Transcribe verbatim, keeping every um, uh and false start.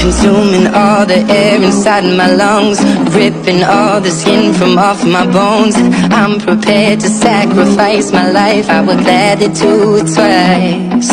consuming all the air inside my lungs, ripping all the skin from off my bones. I'm prepared to sacrifice my life, I would gladly do it twice.